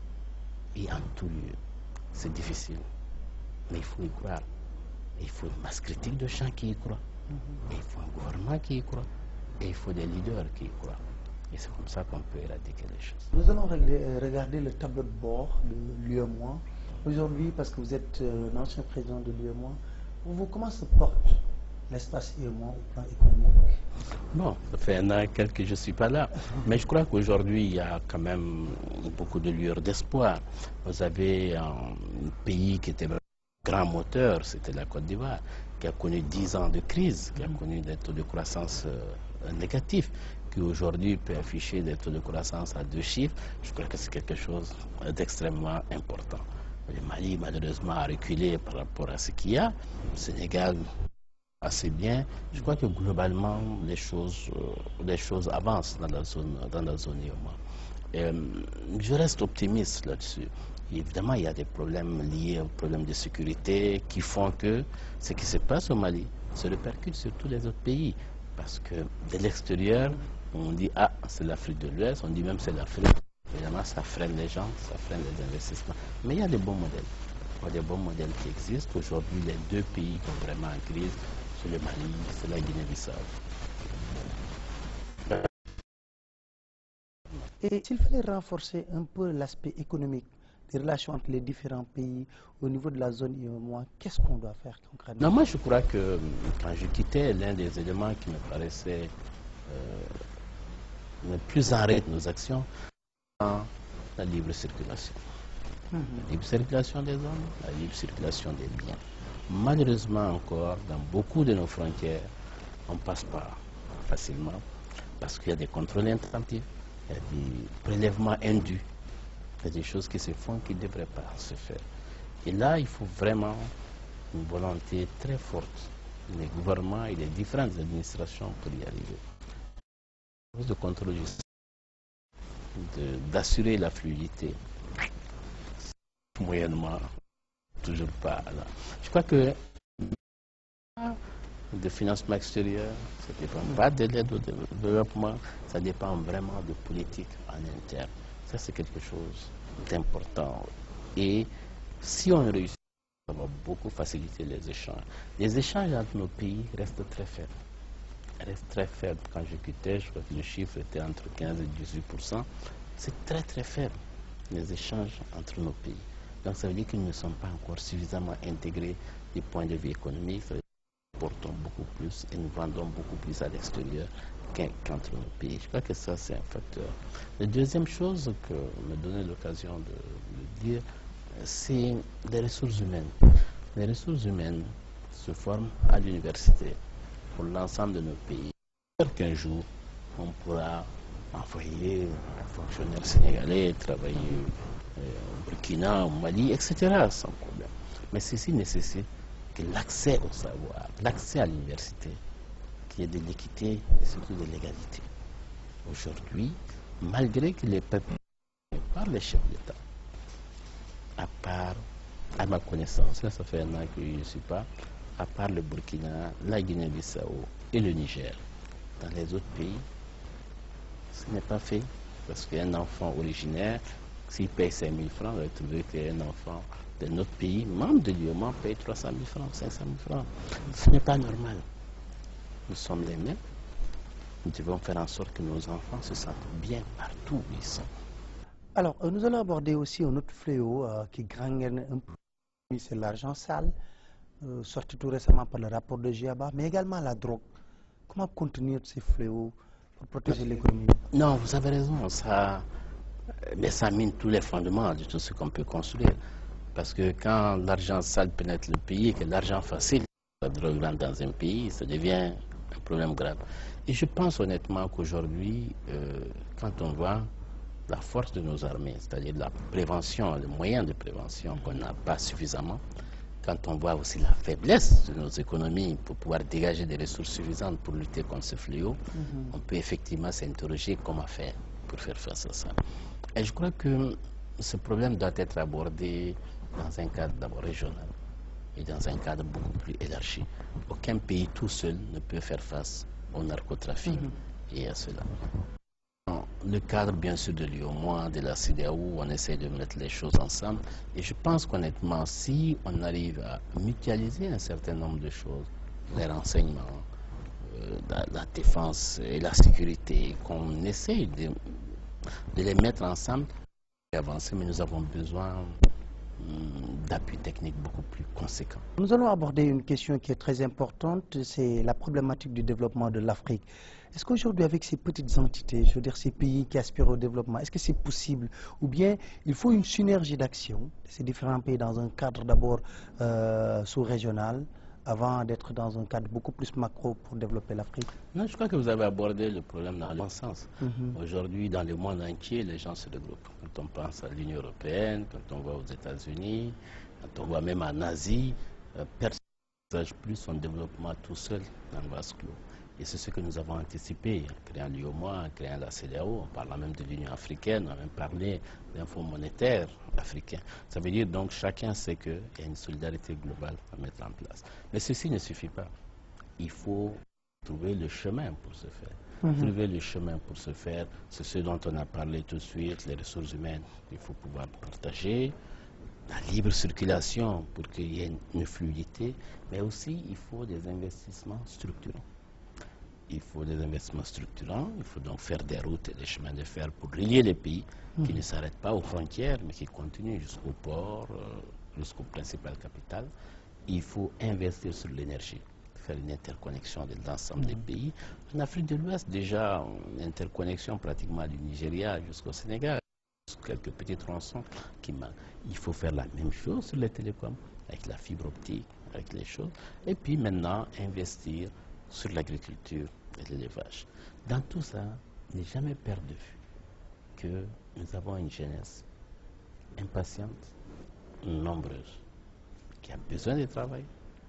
Speaker 2: et en tout lieu. C'est difficile, mais il faut y croire. Et il faut une masse critique de gens qui y croient. Mm-hmm. Et il faut un gouvernement qui y croit. Et il faut des leaders qui y croient. Et c'est comme ça qu'on peut éradiquer les choses.
Speaker 1: Nous allons regarder le tableau de bord de l'U E M O A. Aujourd'hui, parce que vous êtes euh, l'ancien président de l'U E M O A, pour vous, comment se porte l'espace U E M O A au plan économique?
Speaker 2: Bon, ça fait un an et quelques que je ne suis pas là. Mais je crois qu'aujourd'hui, il y a quand même beaucoup de lueurs d'espoir. Vous avez un pays qui était vraiment grand moteur, c'était la Côte d'Ivoire, qui a connu dix ans de crise, qui a connu des taux de croissance euh, négatifs, qui aujourd'hui peut afficher des taux de croissance à deux chiffres. Je crois que c'est quelque chose d'extrêmement important. Le Mali, malheureusement, a reculé par rapport à ce qu'il y a. Le Sénégal, assez bien. Je crois que globalement, les choses, euh, les choses avancent dans la zone, dans la zone U E M O A. Euh, je reste optimiste là-dessus. Évidemment, il y a des problèmes liés aux problèmes de sécurité qui font que ce qui se passe au Mali se répercute sur tous les autres pays. Parce que de l'extérieur, on dit « Ah, c'est l'Afrique de l'Ouest », on dit même « c'est l'Afrique ». Évidemment, ça freine les gens, ça freine les investissements. Mais il y a des bons modèles. Il y a des bons modèles qui existent. Aujourd'hui, les deux pays qui sont vraiment en crise, c'est le Mali, c'est la Guinée-Bissau.
Speaker 1: Et s'il fallait renforcer un peu l'aspect économique des relations entre les différents pays au niveau de la zone U E M O A, qu'est-ce qu'on doit faire concrètement?
Speaker 2: Non, moi, je crois que quand je quittais, l'un des éléments qui me paraissait euh, le plus en rythme de nos actions, la libre circulation. Mmh. La libre circulation des hommes, la libre circulation des biens. Malheureusement encore, dans beaucoup de nos frontières, on ne passe pas facilement parce qu'il y a des contrôles intempestifs, il y a des prélèvements indus, il y a des choses qui se font qui ne devraient pas se faire. Et là, il faut vraiment une volonté très forte des gouvernements et des différentes administrations pour y arriver. De contrôle d'assurer la fluidité. Moyennement, toujours pas là. Je crois que de financement extérieur, ça ne dépend pas de l'aide au développement, ça dépend vraiment de politique en interne. Ça, c'est quelque chose d'important. Et si on réussit, ça va beaucoup faciliter les échanges. Les échanges entre nos pays restent très faibles. Restent très faibles. Quand je quittais, je crois que le chiffre était entre quinze et dix-huit pour cent. C'est très très faible, les échanges entre nos pays. Donc ça veut dire qu'ils ne sont pas encore suffisamment intégrés du point de vue économique. Nous portons beaucoup plus et nous vendons beaucoup plus à l'extérieur qu'entre nos pays. Je crois que ça, c'est un facteur. La deuxième chose que me donnait l'occasion de, de dire, c'est les ressources humaines. Les ressources humaines se forment à l'université pour l'ensemble de nos pays. J'espère qu'un jour, on pourra envoyer un fonctionnaire sénégalais travailler euh, au Burkina, au Mali, et cetera sans problème. Mais ceci nécessite que l'accès au savoir, l'accès à l'université, qu'il y ait de l'équité et surtout de l'égalité. Aujourd'hui, malgré que les peuples par les chefs d'État, à part, à ma connaissance, là ça fait un an que je ne suis pas, à part le Burkina, la Guinée-Bissau et le Niger, dans les autres pays, ce n'est pas fait. Parce qu'un enfant originaire, s'il paye cinq mille francs, on va trouver qu'un enfant de notre pays, membre de l'U E M O A, paye trois cent mille francs, cinq cent mille francs. Ce n'est pas normal. Nous sommes les mêmes. nous devons faire en sorte que nos enfants se sentent bien partout où ils sont.
Speaker 1: Alors, euh, nous allons aborder aussi un autre fléau euh, qui gangrène un peu, c'est l'argent sale, euh, sorti tout récemment par le rapport de Giaba, mais également la drogue. Comment contenir ces fléaux pour protéger l'économie?
Speaker 2: Non, vous avez raison, ça, mais ça mine tous les fondements de tout ce qu'on peut construire. Parce que quand l'argent sale pénètre le pays, que l'argent facile, la drogue rentre dans un pays, ça devient un problème grave. Et je pense honnêtement qu'aujourd'hui, euh, quand on voit la force de nos armées, c'est-à-dire la prévention, les moyens de prévention qu'on n'a pas suffisamment, quand on voit aussi la faiblesse de nos économies pour pouvoir dégager des ressources suffisantes pour lutter contre ce fléau, mm-hmm. on peut effectivement s'interroger comment faire pour faire face à ça. Et je crois que ce problème doit être abordé dans un cadre d'abord régional et dans un cadre beaucoup plus élargi. Aucun pays tout seul ne peut faire face au narcotrafic mm-hmm. et à cela. Le cadre, bien sûr, de l'U E M O A, de la C E D E A O, on essaie de mettre les choses ensemble. Et je pense qu'honnêtement, si on arrive à mutualiser un certain nombre de choses, les renseignements, euh, la, la défense et la sécurité, qu'on essaie de, de les mettre ensemble et avancer, mais nous avons besoin d'appui technique beaucoup plus conséquent.
Speaker 1: Nous allons aborder une question qui est très importante, c'est la problématique du développement de l'Afrique. Est-ce qu'aujourd'hui, avec ces petites entités, je veux dire ces pays qui aspirent au développement, est-ce que c'est possible? Ou bien il faut une synergie d'action de ces différents pays dans un cadre d'abord euh, sous-régional, avant d'être dans un cadre beaucoup plus macro pour développer l'Afrique?
Speaker 2: Non, je crois que vous avez abordé le problème dans le bon sens. Mm-hmm. Aujourd'hui, dans le monde entier, les gens se regroupent. Quand on pense à l'Union européenne, quand on va aux États-Unis, quand on va même en Asie, euh, personne n'envisage plus son développement tout seul dans le vase clos. Et c'est ce que nous avons anticipé en créant l'U E M O A, en créant la C E D E A O, en parlant même de l'Union africaine, on a même parlé d'un fonds monétaire africain. Ça veut dire donc chacun sait qu'il y a une solidarité globale à mettre en place. Mais ceci ne suffit pas. Il faut trouver le chemin pour ce faire. Mm-hmm. Trouver le chemin pour ce faire, c'est ce dont on a parlé tout de suite, les ressources humaines. Il faut pouvoir partager, la libre circulation pour qu'il y ait une fluidité, mais aussi il faut des investissements structurants. Il faut des investissements structurants, il faut donc faire des routes et des chemins de fer pour relier les pays mmh. qui ne s'arrêtent pas aux frontières, mais qui continuent jusqu'au port, euh, jusqu'aux principales capitales. Il faut investir sur l'énergie, faire une interconnexion de l'ensemble mmh. des pays. En Afrique de l'Ouest, déjà, une interconnexion pratiquement du Nigeria jusqu'au Sénégal, quelques petits tronçons qui manquent. Il faut faire la même chose sur les télécoms, avec la fibre optique, avec les choses. Et puis maintenant, investir sur l'agriculture et l'élevage. Dans tout ça, ne jamais perdre de vue que nous avons une jeunesse impatiente, nombreuse, qui a besoin de travail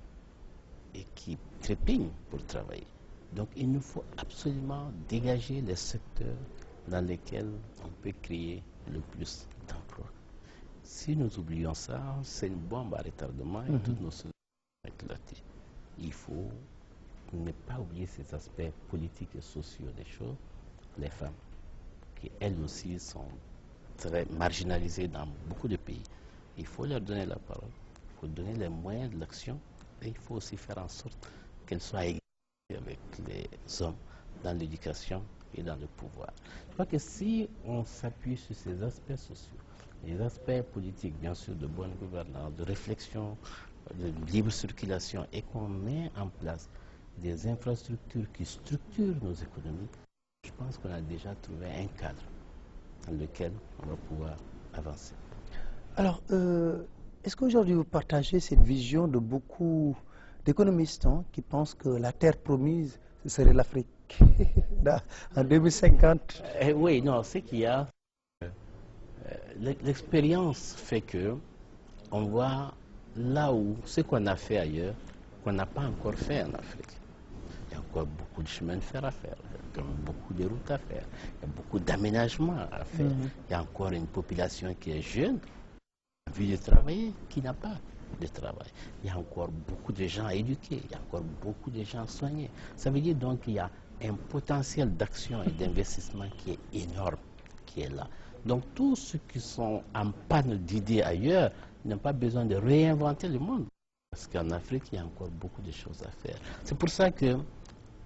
Speaker 2: et qui trépigne pour travailler. Donc il nous faut absolument dégager les secteurs dans lesquels on peut créer le plus d'emplois. Si nous oublions ça, c'est une bombe à retardement et mm-hmm. toutes nos sociétés vont éclater. Il faut ne pas oublier ces aspects politiques et sociaux des choses, les femmes, qui elles aussi sont très marginalisées dans beaucoup de pays. Il faut leur donner la parole, il faut donner les moyens de l'action et il faut aussi faire en sorte qu'elles soient égales avec les hommes dans l'éducation et dans le pouvoir. Je crois que si on s'appuie sur ces aspects sociaux, les aspects politiques, bien sûr, de bonne gouvernance, de réflexion, de libre circulation et qu'on met en place des infrastructures qui structurent nos économies, je pense qu'on a déjà trouvé un cadre dans lequel on va pouvoir avancer.
Speaker 1: Alors, euh, est-ce qu'aujourd'hui vous partagez cette vision de beaucoup d'économistes hein, qui pensent que la terre promise, ce serait l'Afrique en deux mille cinquante?
Speaker 2: euh, Oui, non, c'est qu'il y a... Euh, L'expérience fait que on voit là où ce qu'on a fait ailleurs, qu'on n'a pas encore fait en Afrique. Il y a encore beaucoup de chemin de fer à faire, il y a beaucoup de routes à faire, il y a beaucoup d'aménagements à faire. Mm-hmm. Il y a encore une population qui est jeune, qui a envie de travailler, qui n'a pas de travail. Il y a encore beaucoup de gens à éduquer, il y a encore beaucoup de gens à soigner. Ça veut dire donc qu'il y a un potentiel d'action et d'investissement qui est énorme, qui est là. Donc tous ceux qui sont en panne d'idées ailleurs n'ont pas besoin de réinventer le monde. Parce qu'en Afrique, il y a encore beaucoup de choses à faire. C'est pour ça que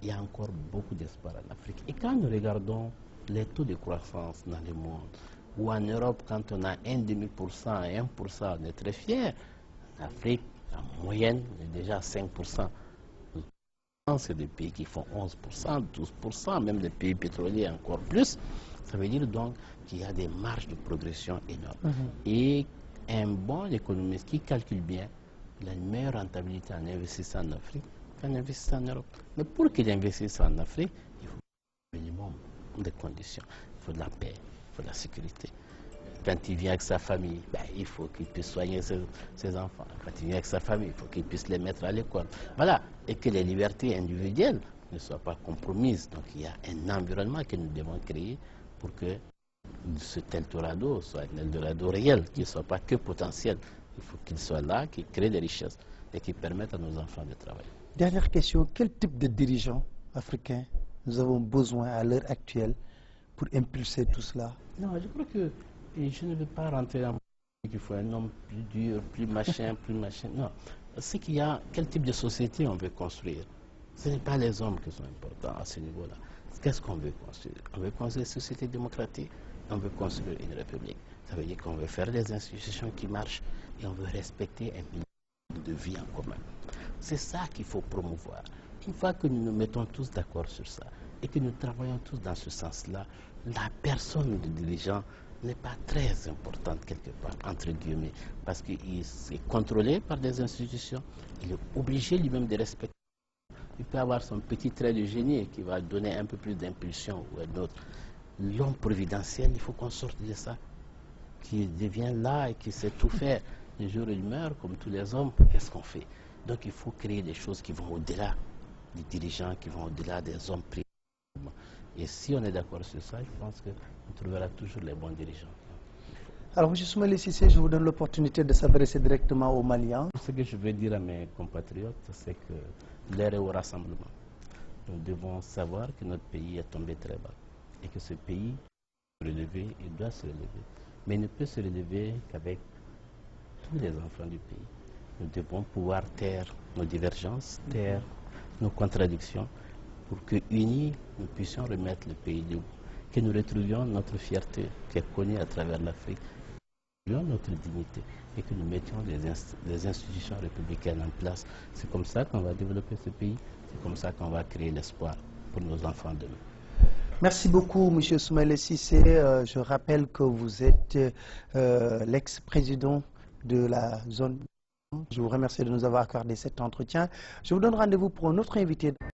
Speaker 2: il y a encore beaucoup d'espoir en Afrique. Et quand nous regardons les taux de croissance dans le monde, ou en Europe, quand on a un virgule cinq pour cent et un pour cent, on est très fiers. En Afrique, en moyenne, on est déjà à cinq pour cent. C'est des pays qui font onze pour cent, douze pour cent, même des pays pétroliers encore plus. Ça veut dire donc qu'il y a des marges de progression énormes. Mm-hmm. Et un bon économiste qui calcule bien, il a une meilleure rentabilité en investissant en Afrique qu'en investissant en Europe. Mais pour qu'il investisse en Afrique, il faut un minimum de conditions. Il faut de la paix, il faut de la sécurité. Quand il vient avec sa famille, ben, il faut qu'il puisse soigner ses, ses enfants. Quand il vient avec sa famille, il faut qu'il puisse les mettre à l'école. Voilà. Et que les libertés individuelles ne soient pas compromises. Donc il y a un environnement que nous devons créer pour que cet Eldorado soit un Eldorado réel, qu'il ne soit pas que potentiel. Il faut qu'il soit là, qu'il crée des richesses et qu'il permette à nos enfants de travailler.
Speaker 1: Dernière question, quel type de dirigeants africains nous avons besoin à l'heure actuelle pour impulser tout cela?
Speaker 2: Non, je crois que et je ne veux pas rentrer en qu'il faut un homme plus dur, plus machin, plus machin. Non. C'est qu'il y a quel type de société on veut construire. Ce n'est pas les hommes qui sont importants à ce niveau-là. Qu'est-ce qu'on veut construire? On veut construire une société démocratique. On veut construire une république. Ça veut dire qu'on veut faire des institutions qui marchent et on veut respecter un milieu de vie en commun. C'est ça qu'il faut promouvoir. Une fois que nous nous mettons tous d'accord sur ça et que nous travaillons tous dans ce sens-là, la personne de dirigeant n'est pas très importante quelque part, entre guillemets, parce qu'il est contrôlé par des institutions, il est obligé lui-même de respecter. Il peut avoir son petit trait de génie qui va donner un peu plus d'impulsion ou un autre. L'homme providentiel, il faut qu'on sorte de ça, qui devient là et qui sait tout faire. Le jour où il meurt, comme tous les hommes, qu'est-ce qu'on fait? Donc il faut créer des choses qui vont au-delà des dirigeants, qui vont au-delà des hommes privés. Et si on est d'accord sur ça, je pense qu'on trouvera toujours les bons dirigeants.
Speaker 1: Alors, M. Soumaïla Cissé, je vous donne l'opportunité de s'adresser directement aux Maliens.
Speaker 2: Ce que je veux dire à mes compatriotes, c'est que l'heure est au rassemblement. Nous devons savoir que notre pays est tombé très bas et que ce pays peut se relever, il doit se relever. Mais il ne peut se relever qu'avec tous les enfants du pays. Nous devons pouvoir taire nos divergences, taire nos contradictions, pour que, unis, nous puissions remettre le pays debout, que nous retrouvions notre fierté qui est connue à travers l'Afrique, que nous retrouvions notre dignité et que nous mettions les, inst les institutions républicaines en place. C'est comme ça qu'on va développer ce pays, c'est comme ça qu'on va créer l'espoir pour nos enfants demain.
Speaker 1: Merci beaucoup, M. Soumaïla Cissé. Euh, je rappelle que vous êtes euh, l'ex-président de la zone. Je vous remercie de nous avoir accordé cet entretien. Je vous donne rendez-vous pour un autre invité.